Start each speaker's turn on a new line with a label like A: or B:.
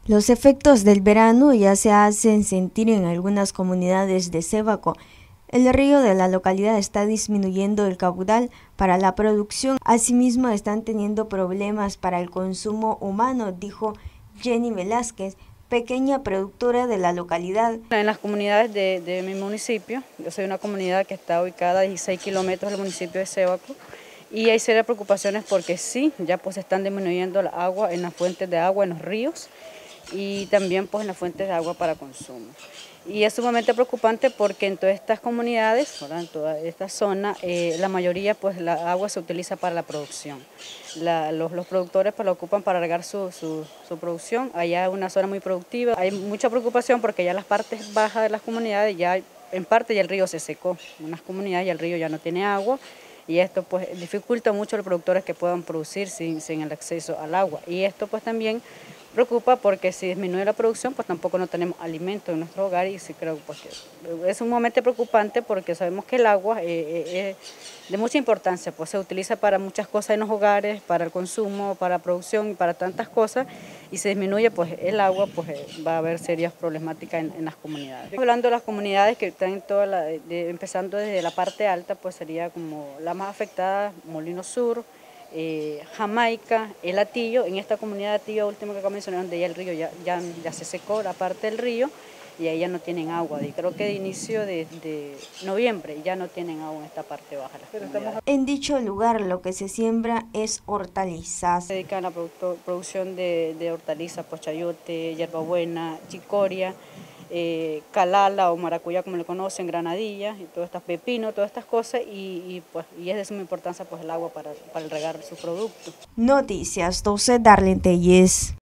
A: Los efectos del verano ya se hacen sentir en algunas comunidades de Sébaco. El río de la localidad está disminuyendo el caudal para la producción. Asimismo, están teniendo problemas para el consumo humano, dijo Jenny Velázquez, pequeña productora de la localidad.
B: En las comunidades de mi municipio, yo soy una comunidad que está ubicada a 16 kilómetros del municipio de Sébaco, y hay serias preocupaciones porque sí, ya pues están disminuyendo la agua en las fuentes de agua, en los ríos, y también pues en las fuentes de agua para consumo. Y es sumamente preocupante porque en todas estas comunidades, en toda esta zona, la mayoría pues la agua se utiliza para la producción. Los productores pues la ocupan para regar su producción. Allá es una zona muy productiva. Hay mucha preocupación porque ya las partes bajas de las comunidades, ya en parte ya el río se secó. En unas comunidades ya el río ya no tiene agua. Y esto pues dificulta mucho a los productores que puedan producir sin el acceso al agua. Y esto pues también preocupa porque si disminuye la producción pues tampoco no tenemos alimento en nuestro hogar, y sí creo pues que es un momento preocupante porque sabemos que el agua es de mucha importancia, pues se utiliza para muchas cosas en los hogares, para el consumo, para la producción y para tantas cosas, y si disminuye pues el agua pues va a haber serias problemáticas en las comunidades. Hablando de las comunidades que están empezando desde la parte alta, pues sería como la más afectada, Molino Sur, Jamaica, El Hatillo. En esta comunidad de Hatillo último que acabo de mencionar, donde ya el río ya se secó la parte del río y ahí ya no tienen agua, y creo que de inicio de noviembre ya no tienen agua en esta parte baja.
A: En dicho lugar lo que se siembra es hortalizas.
B: Se dedican a la producción de hortalizas, pues chayote, hierbabuena, chicoria, calala o maracuyá como lo conocen, granadilla, y todo estas pepino, todas estas cosas, y es de suma importancia pues el agua para el regar sus productos.
A: Noticias 12, Darlene Telles.